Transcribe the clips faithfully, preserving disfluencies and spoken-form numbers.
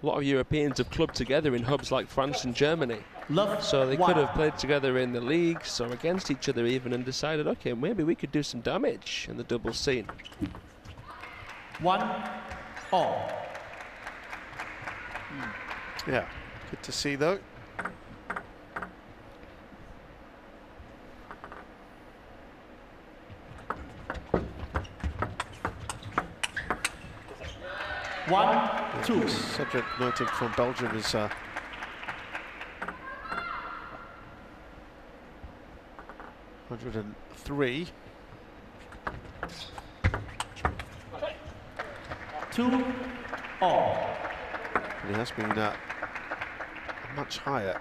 a lot of Europeans have clubbed together in hubs like France and Germany. Love so they one. could have played together in the leagues or against each other even and decided, okay, maybe we could do some damage in the doubles scene. One all. Yeah, good to see though. One, two. Cedric Neuting from Belgium is uh, one hundred three. Two all. And he has been uh, much higher.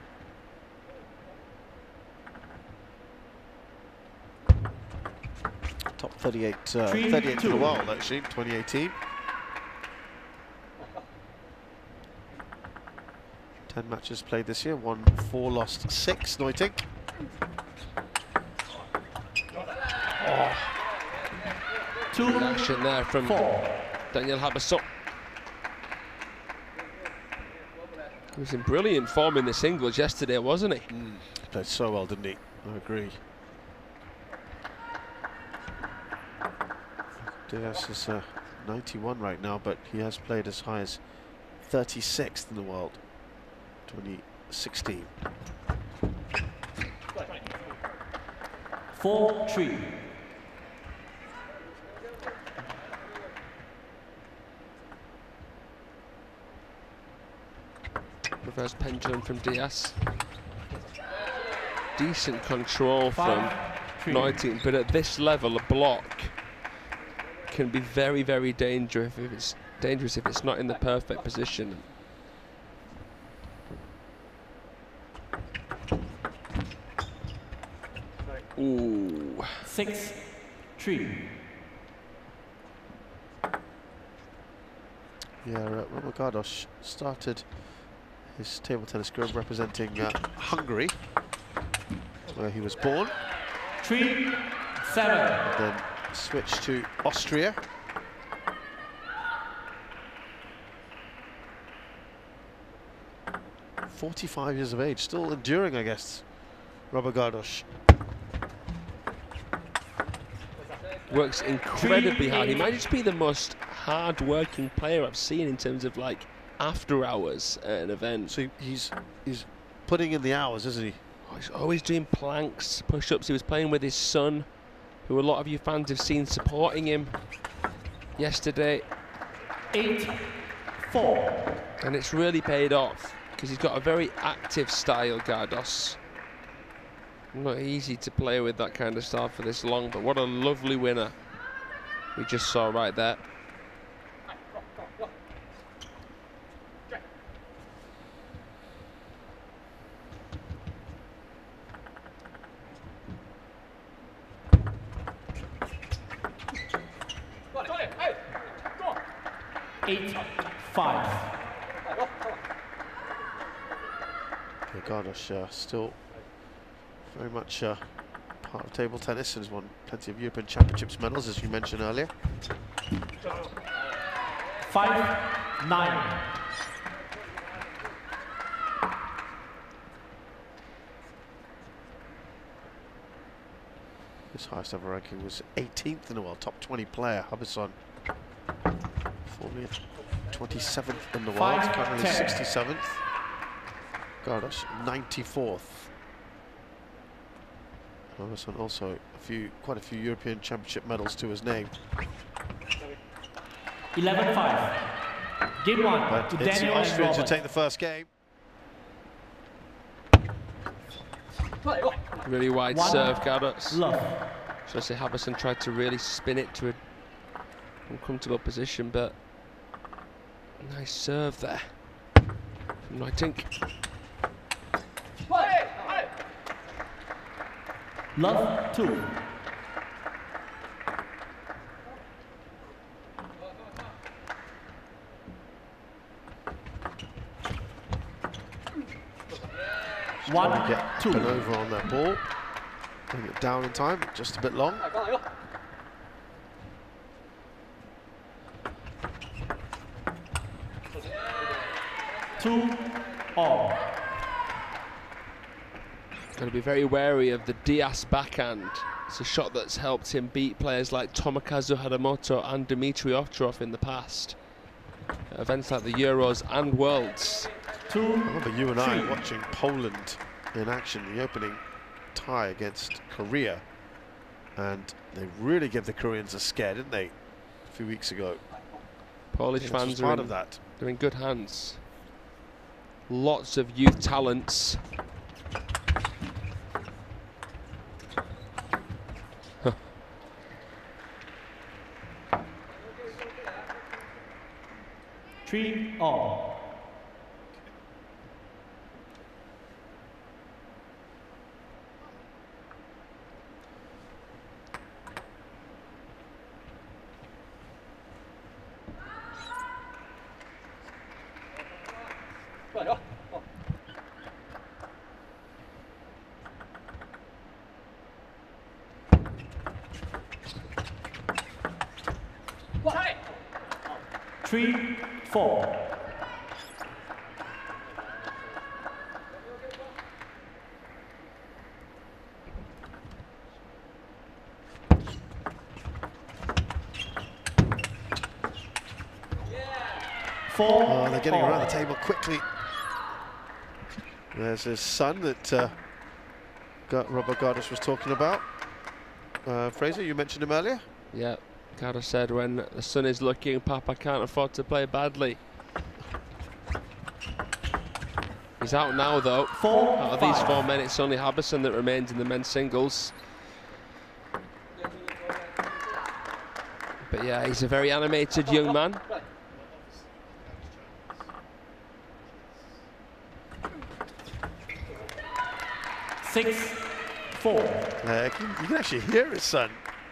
Top thirty-eight, uh, Three, thirty-eight two. in the world actually, twenty eighteen. Ten matches played this year, won four, lost six. Neuting. Oh. Two, Good action there from four. Daniel Habasuk. He was in brilliant form in the singles yesterday, wasn't he? Mm. He played so well, didn't he? I agree. Diaz is uh, ninety-one right now, but he has played as high as thirty-sixth in the world, twenty sixteen. Four, three. Reverse pendulum from Diaz. Decent control Five, from three. Neuting, but at this level, a block can be very, very dangerous if it's dangerous if it's not in the perfect position. Ooh. Six, three. Yeah, uh, Roman Gardos started his table tennis career representing uh, Hungary, where he was born. Three, seven. And then switched to Austria. forty-five years of age, still enduring, I guess, Robert Gardos. Works incredibly hard. He might just be the most hard-working player I've seen in terms of like after hours at an event. So he's he's putting in the hours, isn't he? Oh, he's always doing planks, push-ups. He was playing with his son, who a lot of you fans have seen supporting him yesterday. Eight, four. And it's really paid off because he's got a very active style, Gardos. Not easy to play with that kind of style for this long, but what a lovely winner we just saw right there. Eight, five. Yeah, Gardos uh, still very much uh, part of table tennis and has won plenty of European Championships medals, as you mentioned earlier. Five, nine. His highest ever ranking was eighteenth in the world, top twenty player, Hubison. Formerly twenty-seventh in the world, Five, currently ten. sixty-seventh. Gardos, ninety-fourth. Hubison also a few, quite a few European Championship medals to his name. Eleven, five. Game one But to it's the Daniel and Austrians who Robert. take the first game. Really wide One, serve, Gardos. Love. So I say Habison tried to really spin it to a uncomfortable position, but nice serve there from Neuting. Love, two. Trying One, to get two. over on that ball. Bring it down in time, just a bit long. two all. Got to be very wary of the Diaz backhand. It's a shot that's helped him beat players like Tomokazu Haramoto and Dmitry Ovtcharov in the past. At events like the Euros and Worlds. Two, I remember you and I three. watching Poland in action, the opening tie against Korea. And they really gave the Koreans a scare, didn't they, a few weeks ago? Polish This was fans are part in, of that. they're in good hands. Lots of youth talents. Three all. Three, four. Four. Oh, they're getting all. around the table quickly. There's his son that uh, Gar Robert Gardos was talking about. Uh, Fraser, you mentioned him earlier. Yeah, Gardos said when the son is looking, Papa can't afford to play badly. He's out now though. Four, Out of these five. four men, it's only Harbison that remains in the men's singles. But yeah, he's a very animated young man. Six, four. Uh, you, can, you can actually hear his son.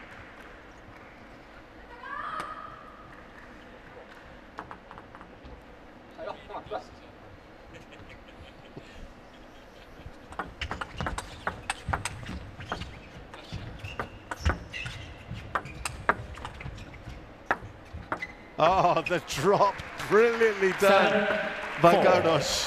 Oh, the drop, brilliantly done Seven, by four. Gardos.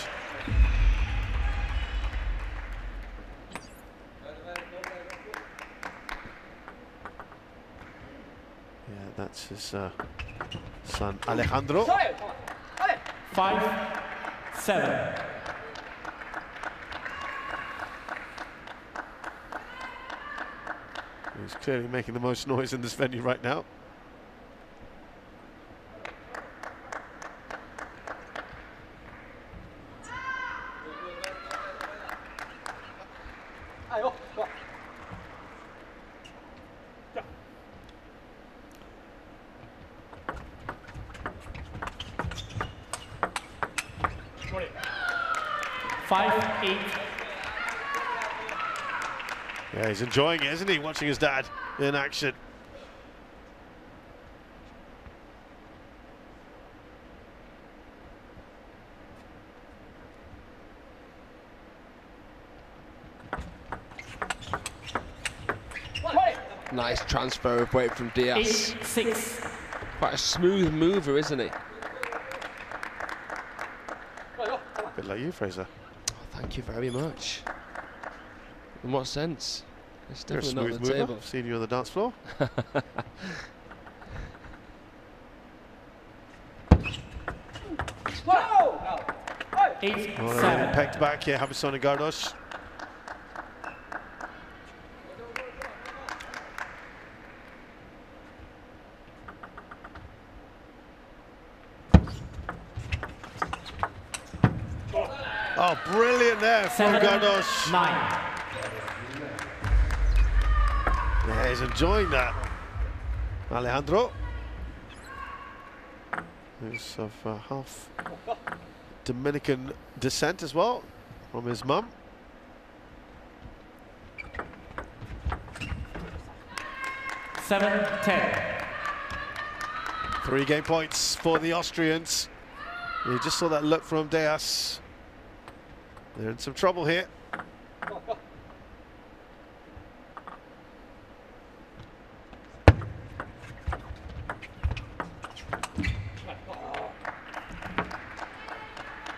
Yeah, that's his uh, son Alejandro. Five, seven. He's clearly making the most noise in this venue right now. Five, eight. Yeah, he's enjoying it, isn't he? Watching his dad in action. Nice transfer of weight from Diaz. Eight, six. Quite a smooth mover, isn't he? A bit like you, Fraser. Oh, thank you very much. In what sense? It's You're a definitely smooth not the mover. table. I've seen you on the dance floor. Eight, Oh, they're seven. pecked back here, Harbison and Gardos. Oh, brilliant there from Seven, Gardos. nine. Yeah, he's enjoying that. Alejandro, who's of uh, half Dominican descent as well, from his mum. Seven, ten. Three game points for the Austrians. You just saw that look from Diaz. They're in some trouble here.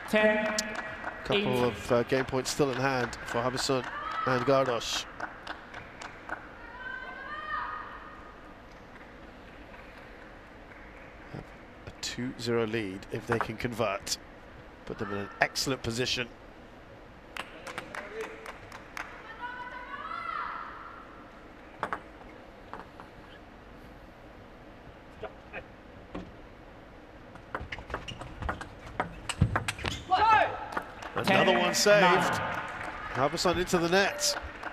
ten. Couple eight. of uh, game points still in hand for Harbison and Gardos. A two zero lead if they can convert. Put them in an excellent position. Another Ten, one saved. nine. Harbison into the net.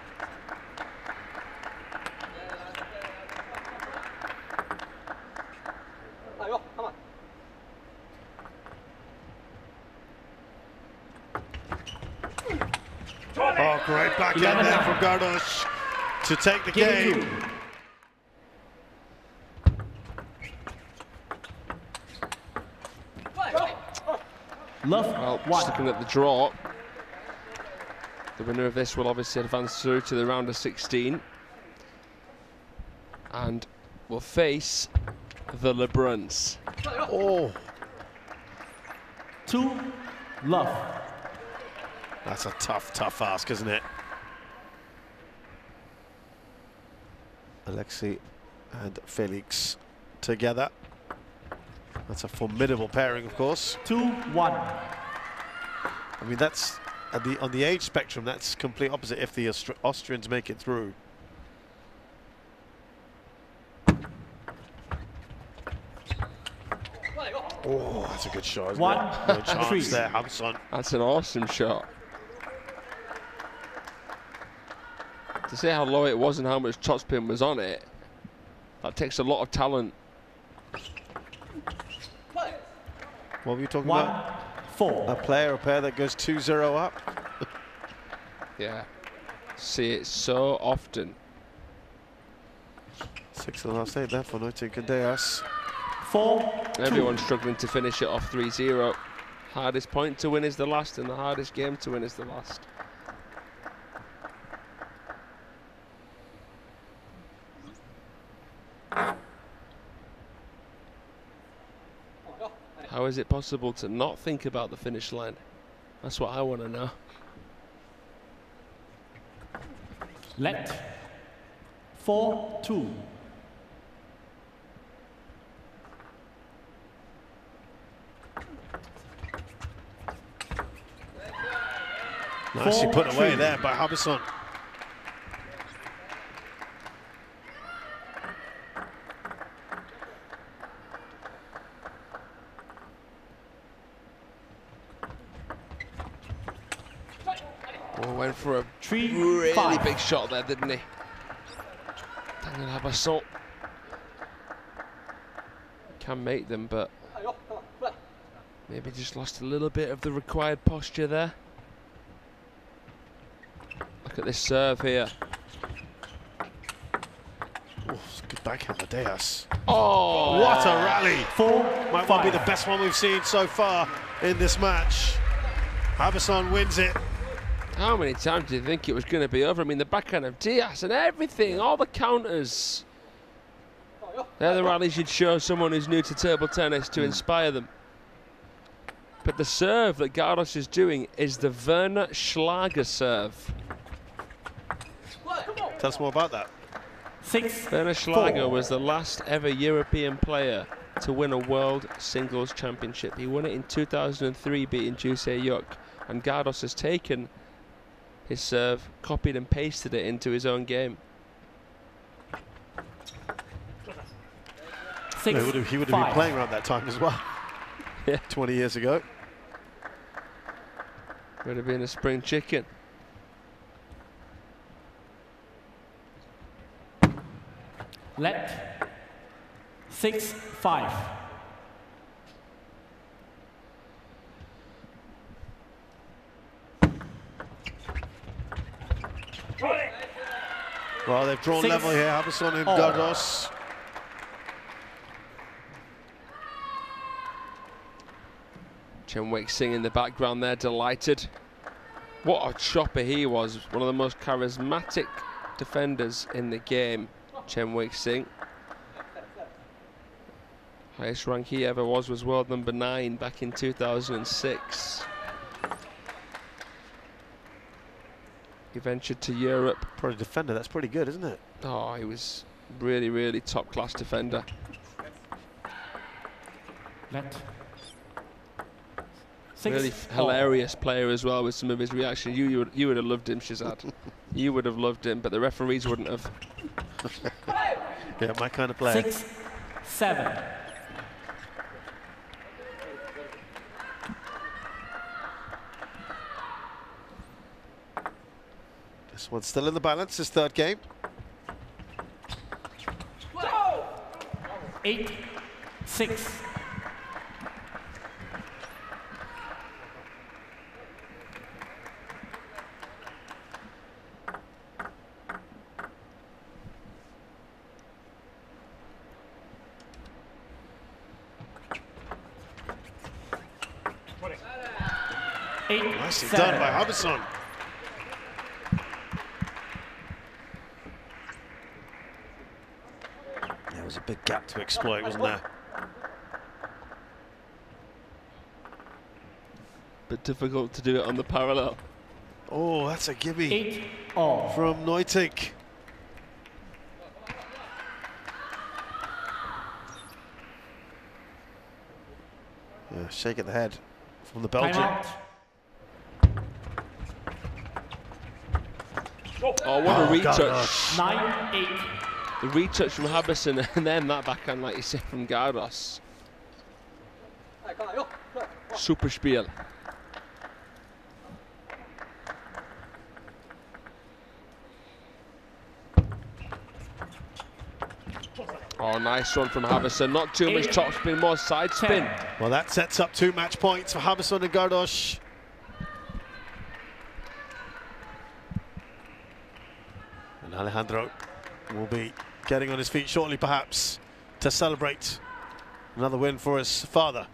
Oh, great backhand there from Gardos to take the game. Game two. Love Well, one. just looking at the draw, the winner of this will obviously advance through to the round of sixteen and will face the LeBruns. Oh, Two. Love. that's a tough, tough ask, isn't it? Alexei and Felix together. That's a formidable pairing, of course. Two. One. I mean, that's at the on the age spectrum. That's complete opposite. If the Austri Austrians make it through, oh, that's a good shot. Isn't One, it? No chance three. there, Harbison. That's an awesome shot. To say how low it was and how much topspin was on it, that takes a lot of talent. What were you talking One. about? Four. A player, a pair that goes two zero up. Yeah, see it so often. Six and a half eight there for Noite Candeas. Four. Everyone's struggling to finish it off three zero. Hardest point to win is the last, and the hardest game to win is the last. How is it possible to not think about the finish line? That's what I want to know. Let. Four. Two. Nicely Four, put away three. there by Harbison. Oh, went for a Three. really Five. big shot there, didn't he? Daniel Harbison can make them, but maybe just lost a little bit of the required posture there. Look at this serve here. Oh, it's a good backhand by Deas. Oh, What a rally! Four. Might well be the best one we've seen so far in this match. Harbison wins it. How many times do you think it was going to be over? I mean, the backhand of Diaz and everything, all the counters. They're the rallies you'd show someone who's new to table tennis to inspire them. But the serve that Gardos is doing is the Werner Schlager serve. Tell us more about that. Six. Werner Schlager Four. was the last ever European player to win a World Singles Championship. He won it in two thousand three, beating Jusei Yuk. And Gardos has taken his serve, copied and pasted it into his own game. Six. He would have, he would have been five. playing around that time as well. Yeah. twenty years ago. Would have been a spring chicken. Let. Six. Five. Well, they've drawn Six. level here, Harbison and All. Gardos. Chen Wei-Sing in the background there, delighted. What a chopper he was. One of the most charismatic defenders in the game, Chen Wei-Sing. Highest rank he ever was was world number nine back in two thousand six. He ventured to Europe. Probably defender, that's pretty good, isn't it? Oh, he was really, really top-class defender. Let. Really Six, hilarious player as well with some of his reaction. You you would, you would have loved him, Shazad. You would have loved him, but the referees wouldn't have. Yeah, my kind of player. Six, seven. This one's still in the balance, his third game. Eight, six. Eight, Nicely seven. done by Harbison. There was a big gap to exploit, wasn't there? But difficult to do it on the parallel. Oh, that's a gimme Eight, all. from Neutink. Yeah, shake at the head from the Belgian. Timeout. Oh, what Oh, a retouch. gosh. Nine, eight. The retouch from Harbison and then that backhand, like you said, from Gardos. Super spiel. Oh, nice one from Harbison. Not too much Eight, top spin, more side spin. ten. Well, that sets up two match points for Harbison and Gardos. And Alejandro will be getting on his feet shortly, perhaps, to celebrate another win for his father.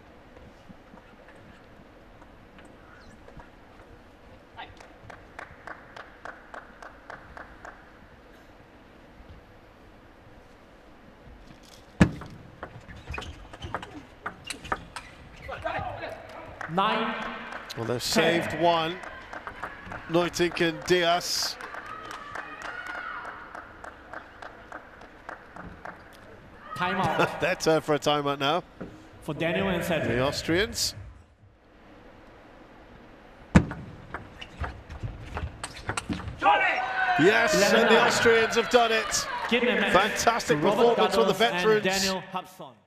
Nine, Well, they've saved one. Neutink and Diaz. timeout Their turn for a timeout now. for Daniel and Cedric. The Austrians. Yes, eleven and the nine. Austrians have done it. Give me a match Fantastic to Robert performance from the Gardos and veterans. Daniel Hudson.